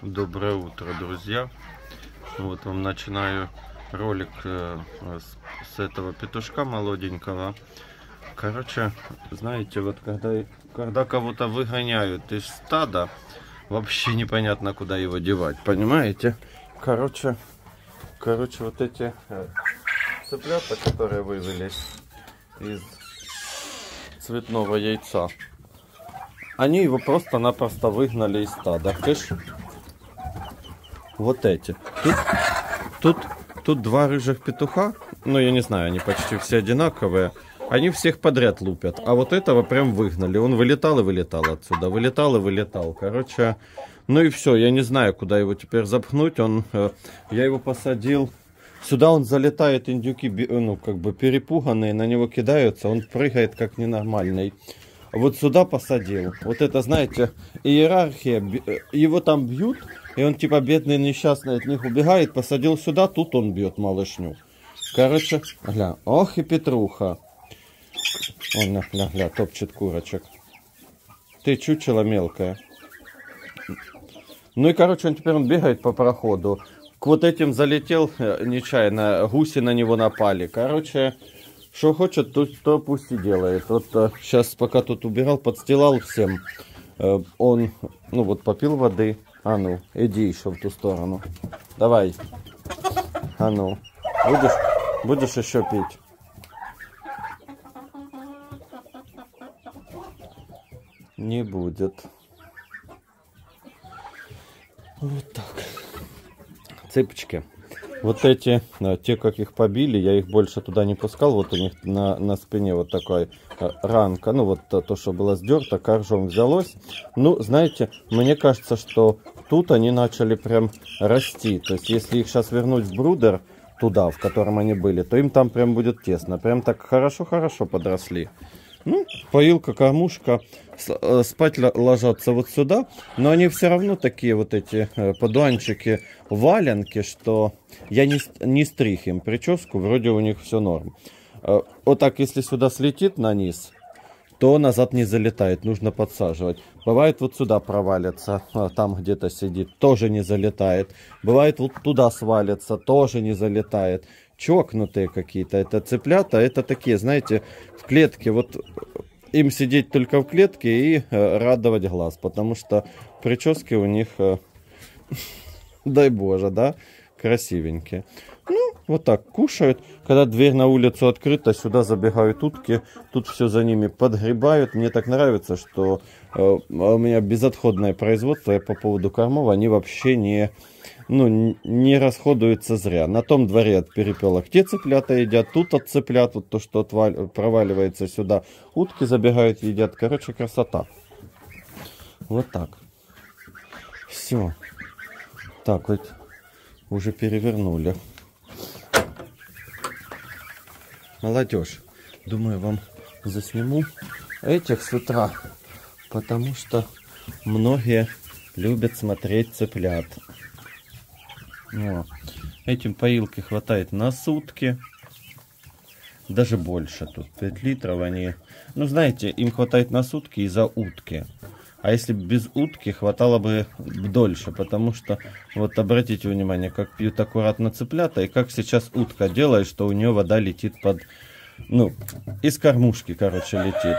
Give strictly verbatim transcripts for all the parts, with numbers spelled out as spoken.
Доброе утро, друзья. Вот вам начинаю ролик э, с, с этого петушка молоденького. Короче, знаете, вот когда, когда кого-то выгоняют из стада, вообще непонятно, куда его девать, понимаете? Короче, короче, вот эти э, цыплята, которые вывелись из цветного яйца, они его просто-напросто выгнали из стада. Кыш. Вот эти. Тут, тут, тут два рыжих петуха. Ну, я не знаю, они почти все одинаковые. Они всех подряд лупят. А вот этого прям выгнали. Он вылетал и вылетал отсюда. Вылетал и вылетал. Короче, ну и все. Я не знаю, куда его теперь запхнуть. Он, э, я его посадил. Сюда он залетает, индюки, ну, как бы перепуганные, на него кидаются. Он прыгает как ненормальный. Вот сюда посадил. Вот это, знаете, иерархия. Его там бьют. И он типа бедный, несчастный, от них убегает. Посадил сюда, тут он бьет малышню. Короче, гля. Ох и Петруха. Он, гля, гля, топчет курочек. Ты чучело мелкое. Ну и, короче, он теперь он бегает по проходу. К вот этим залетел нечаянно. Гуси на него напали. Короче, что хочет, то, то пусть и делает. Вот сейчас, пока тут убирал, подстилал всем. Он, ну вот, попил воды. А ну, иди еще в ту сторону. Давай. А ну. Будешь, будешь еще пить? Не будет. Вот так. Цыпочки. Вот эти, те, как их побили, я их больше туда не пускал. Вот у них на, на спине вот такая ранка. Ну, вот то, то, что было сдерто, коржом взялось. Ну, знаете, мне кажется, что тут они начали прям расти. То есть, если их сейчас вернуть в брудер, туда, в котором они были, то им там прям будет тесно. Прям так хорошо-хорошо подросли. Ну, поилка, кормушка, спать ложатся вот сюда, но они все равно такие вот эти подуанчики, валенки, что я не, не стриг им прическу, вроде у них все норм. Вот так, если сюда слетит на низ, то назад не залетает, нужно подсаживать. Бывает вот сюда провалится, там где-то сидит, тоже не залетает. Бывает вот туда свалится, тоже не залетает. Чокнутые какие-то, это цыплята, это такие, знаете, в клетке, вот им сидеть только в клетке и э, радовать глаз, потому что прически у них, э, дай боже, да, красивенькие. Ну, вот так кушают, когда дверь на улицу открыта, сюда забегают утки, тут все за ними подгребают. Мне так нравится, что э, у меня безотходное производство, я по поводу кормов, они вообще не... Ну, не расходуется зря. На том дворе от перепелок те цыплята едят, тут от цыплят, вот то, что отваль... проваливается сюда, утки забегают, едят. Короче, красота. Вот так. Все. Так, вот уже перевернули. Молодежь. Думаю, вам засниму этих с утра, потому что многие любят смотреть цыплят. О, этим поилки хватает на сутки, даже больше, тут пять литров они, ну знаете, им хватает на сутки из-за утки, а если без утки хватало бы дольше, потому что, вот обратите внимание, как пьют аккуратно цыплята, и как сейчас утка делает, что у нее вода летит под, ну, из кормушки, короче, летит.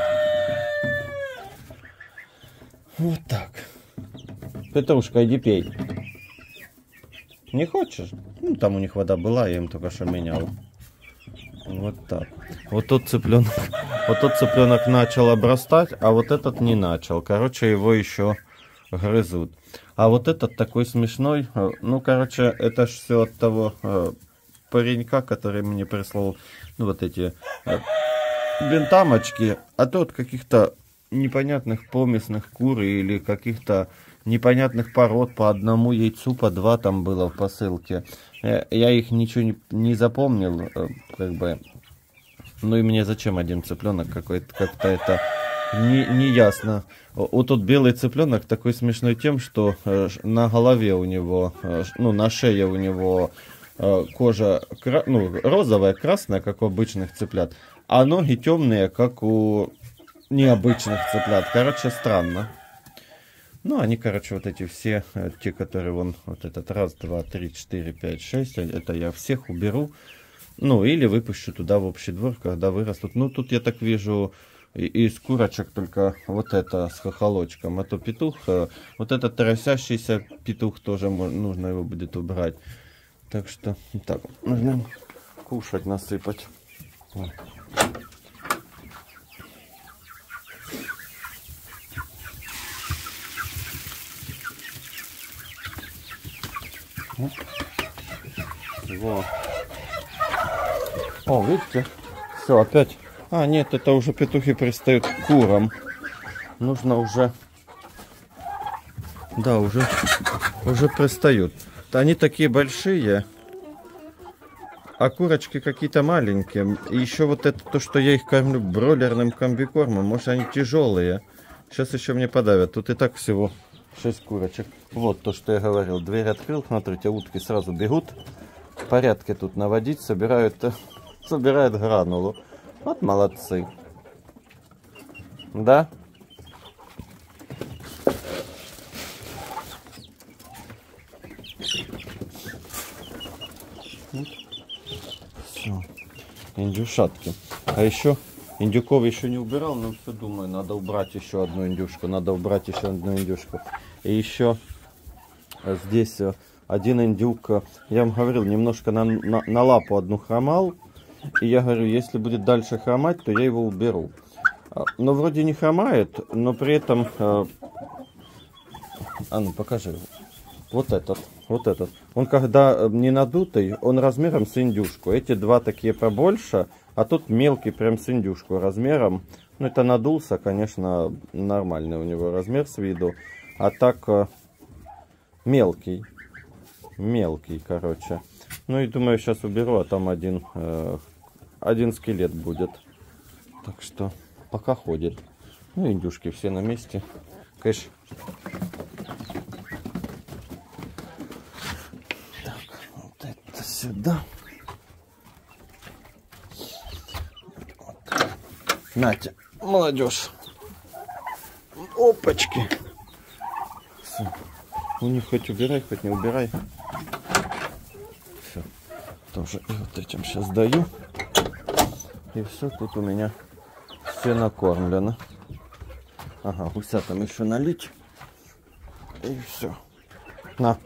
Вот так. Петрушка, иди пей. Не хочешь? Ну, там у них вода была, я им только что менял. Вот так. Вот тот цыпленок, вот тот цыпленок начал обрастать, а вот этот не начал. Короче, его еще грызут. А вот этот такой смешной. Ну, короче, это ж все от того э, паренька, который мне прислал, ну, вот эти э, бентамочки. А то от каких-то непонятных помесных кур или каких-то непонятных пород, по одному яйцу, по два там было в посылке. Я их ничего не, не запомнил, как бы. Ну и мне зачем один цыпленок какой-то, как-то это не, не ясно. Вот тот белый цыпленок такой смешной тем, что на голове у него, ну на шее у него кожа, ну, розовая, красная, как у обычных цыплят, а ноги темные, как у необычных цыплят. Короче, странно. Ну, они, короче, вот эти все, те, которые вон, вот этот раз, два, три, четыре, пять, шесть, это я всех уберу. Ну, или выпущу туда в общий двор, когда вырастут. Ну, тут я так вижу, из курочек только вот это с хохолочком. А то петух, вот этот тросящийся петух тоже нужно его будет убрать. Так что, так, нужно кушать насыпать. Во. О, видите? Все, опять. А, нет, это уже петухи пристают к курам. Нужно уже... Да, уже, уже пристают. Они такие большие, а курочки какие-то маленькие. И еще вот это то, что я их кормлю бройлерным комбикормом. Может, они тяжелые. Сейчас еще мне подавят. Тут и так всего шесть курочек. Вот то, что я говорил. Дверь открыл. Смотрите, утки сразу бегут. В порядке тут наводить. Собирают, собирают гранулу. Вот молодцы. Да? Все. Индюшатки. А еще индюков еще не убирал, но все думаю, надо убрать еще одну индюшку. Надо убрать еще одну индюшку. И еще здесь один индюк, я вам говорил, немножко на, на, на лапу одну хромал. И я говорю, если будет дальше хромать, то я его уберу. Но вроде не хромает, но при этом... А ну, покажи. Вот этот, вот этот. Он когда не надутый, он размером с индюшку. Эти два такие побольше, а тут мелкий прям с индюшку размером. Ну, это надулся, конечно, нормальный у него размер с виду. А так мелкий. Мелкий, короче. Ну и думаю, сейчас уберу, а там один, э, один скелет будет. Так что пока ходит. Ну, индюшки все на месте. Кэш. Так, вот это сюда. Вот. Натя, молодежь. Опачки. Все. У них хоть убирай, хоть не убирай. Все. Тоже и вот этим сейчас даю. И все, тут у меня все накормлено. Ага, гусятам еще налить. И все. На.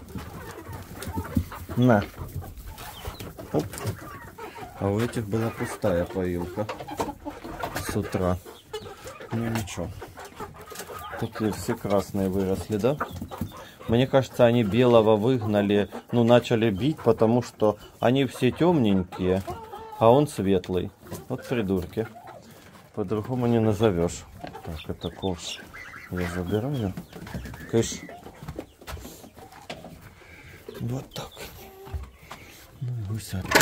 На. Оп. А у этих была пустая поилка с утра. Ну ничего. Такие все красные выросли, да? Мне кажется, они белого выгнали, ну, начали бить, потому что они все темненькие, а он светлый. Вот придурки. По-другому не назовешь. Так, это ковш я забираю. Кэш. Вот так. Ну и гусятки.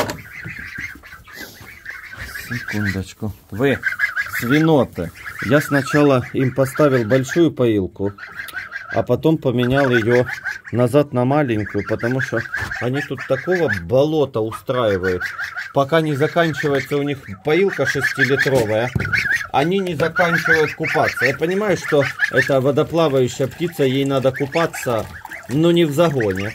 Секундочку. Вы, свиноты. Я сначала им поставил большую поилку, а потом поменял ее назад на маленькую, потому что они тут такого болота устраивают. Пока не заканчивается у них поилка шестилитровая, они не заканчивают купаться. Я понимаю, что это водоплавающая птица, ей надо купаться, но не в загоне.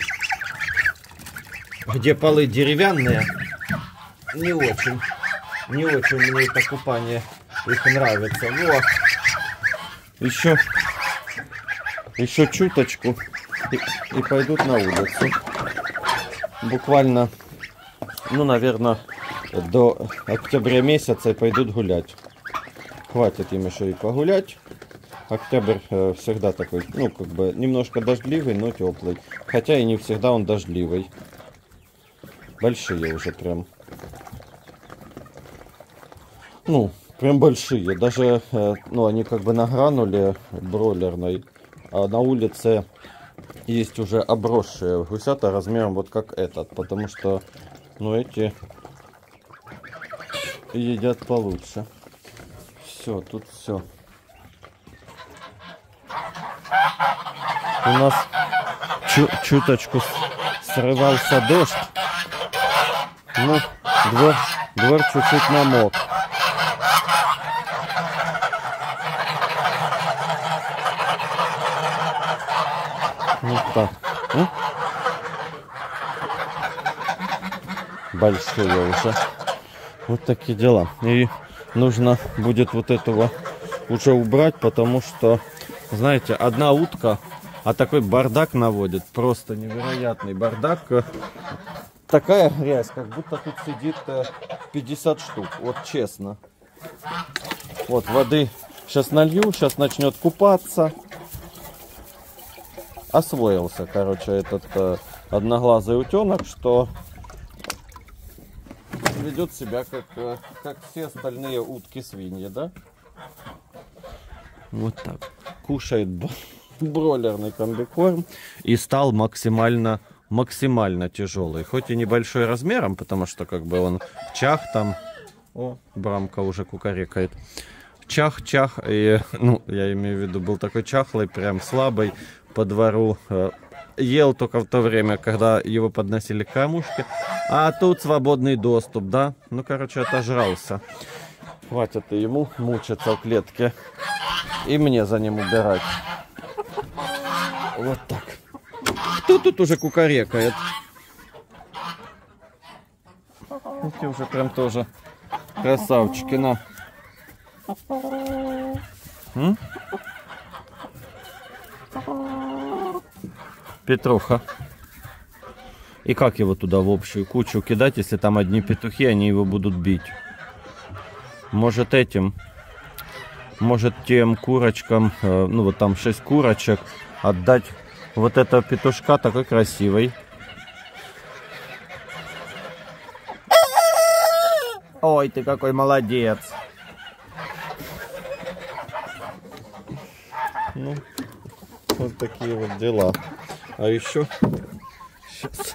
Где полы деревянные, не очень. Не очень мне это купание их нравится. Вот. Еще, еще чуточку и, и пойдут на улицу. Буквально, ну, наверное, до октября месяца и пойдут гулять. Хватит им еще и погулять. Октябрь э, всегда такой, ну, как бы, немножко дождливый, но теплый. Хотя и не всегда он дождливый. Большие уже прям. Ну, прям большие. Даже, э, ну, они как бы на грануле бройлерной. А на улице есть уже обросшие гусята размером вот как этот. Потому что, ну, эти едят получше. Все, тут все. У нас чу чуточку срывался дождь. Ну, двор, двор чуть-чуть намок. Вот так. Ну? Большие уже. Вот такие дела. И нужно будет вот этого уже убрать, потому что, знаете, одна утка, а такой бардак наводит. Просто невероятный бардак. Такая грязь, как будто тут сидит пятьдесят штук. Вот честно. Вот воды сейчас налью, сейчас начнет купаться. Освоился, короче, этот э, одноглазый утенок, что ведет себя как, э, как все остальные утки-свиньи, да? Вот так. Кушает бройлерный комбикорм и стал максимально, максимально тяжелый. Хоть и небольшой размером, потому что как бы он чах там. О, Брамка уже кукарекает. Чах-чах. И, ну, я имею в виду, был такой чахлый, прям слабый. По двору э, ел только в то время, когда его подносили к кормушке. А тут свободный доступ, да? Ну, короче, отожрался. Хватит и ему мучиться в клетке. И мне за ним убирать. Вот так. Кто тут уже кукарекает? Эти уже прям тоже красавчики. На. М? Петруха. И как его туда в общую кучу кидать, если там одни петухи, они его будут бить? Может этим, может тем курочкам, э, ну вот там шесть курочек, отдать вот этого петушка такой красивый. Ой, ты какой молодец. Ну, вот такие вот дела. А еще сейчас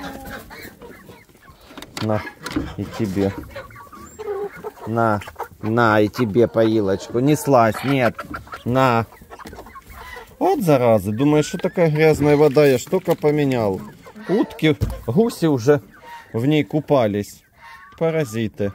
на и тебе, на, на и тебе поилочку. Не слазь, нет, на. Вот зараза, думаешь, что такая грязная вода? Я ж только поменял. Утки, гуси уже в ней купались. Паразиты.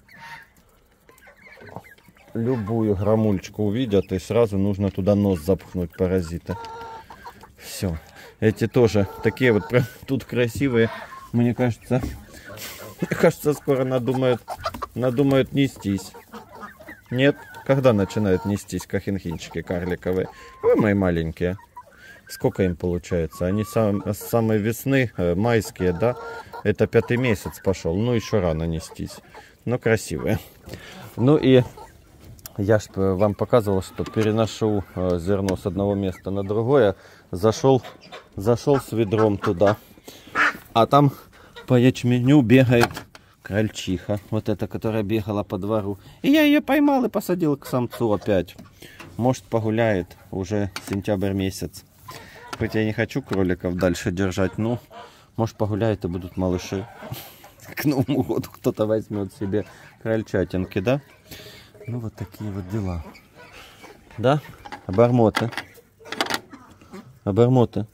Любую грамульчку увидят, и сразу нужно туда нос запхнуть, паразиты. Все. Эти тоже такие вот прям тут красивые. Мне кажется, мне кажется, скоро надумают, надумают нестись. Нет? Когда начинают нестись кахинхинчики карликовые? Вы мои маленькие. Сколько им получается? Они сам, с самой весны, э, майские, да? Это пятый месяц пошел. Ну, еще рано нестись. Но красивые. Ну и я ж вам показывал, что переношу э, зерно с одного места на другое. Зашел, зашел с ведром туда. А там по ячменю бегает крольчиха. Вот эта, которая бегала по двору. И я ее поймал и посадил к самцу опять. Может, погуляет. Уже сентябрь месяц. Хоть я не хочу кроликов дальше держать. Ну, может, погуляет и будут малыши. К Новому году кто-то возьмет себе крольчатинки, да? Ну, вот такие вот дела. Да? Обормоты. Обормоты.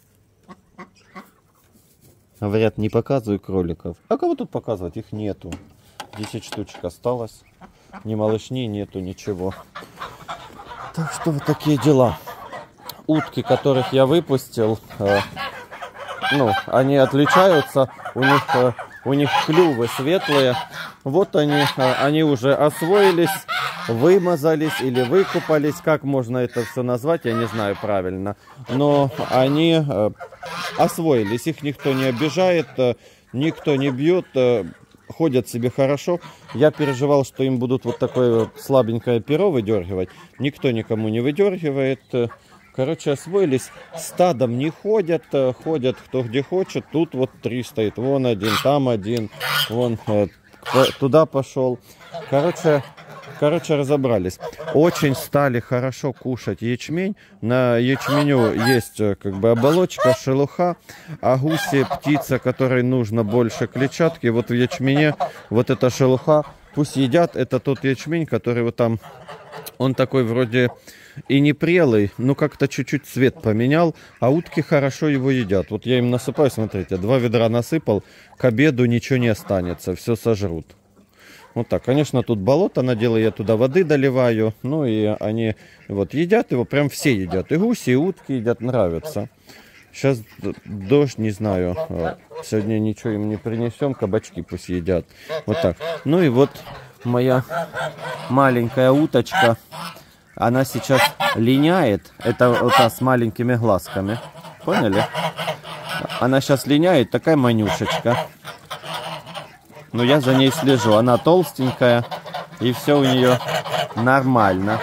Говорят, не показываю кроликов. А кого тут показывать? Их нету. десять штучек осталось. Ни малышни нету, ничего. Так что вот такие дела. Утки, которых я выпустил, э, ну, они отличаются. У них, э, у них клювы светлые. Вот они, э, они уже освоились, вымазались или выкупались. Как можно это все назвать, я не знаю правильно. Но они э, освоились. Их никто не обижает, э, никто не бьет. Э, ходят себе хорошо. Я переживал, что им будут вот такое слабенькое перо выдергивать. Никто никому не выдергивает. Короче, освоились. Стадом не ходят. Ходят кто где хочет. Тут вот три стоит. Вон один, там один. Вон туда пошел. Короче, короче, разобрались. Очень стали хорошо кушать ячмень. На ячменю есть как бы оболочка, шелуха. А гуси, птица, которой нужно больше клетчатки, вот в ячмене вот эта шелуха. Пусть едят. Это тот ячмень, который вот там, он такой вроде и не прелый, но как-то чуть-чуть цвет поменял, а утки хорошо его едят. Вот я им насыпаю, смотрите, два ведра насыпал, к обеду ничего не останется, все сожрут. Вот так, конечно, тут болото наделаю, я туда воды доливаю, ну и они вот едят его, прям все едят, и гуси, и утки едят, нравится. Сейчас дождь, не знаю. Сегодня ничего им не принесем, кабачки пусть едят. Вот так. Ну и вот моя маленькая уточка. Она сейчас линяет. Это вот та с маленькими глазками. Поняли? Она сейчас линяет, такая манюшечка. Но я за ней слежу. Она толстенькая. И все у нее нормально.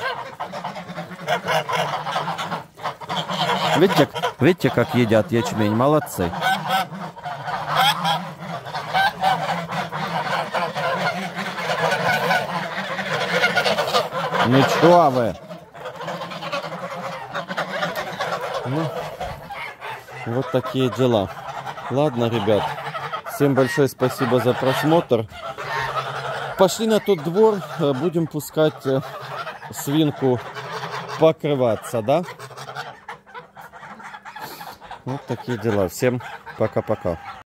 Видите, видите, как едят ячмень? Молодцы. Ну что вы? Ну, вот такие дела. Ладно, ребят. Всем большое спасибо за просмотр. Пошли на тот двор. Будем пускать свинку покрываться, да? Вот такие дела. Всем пока-пока.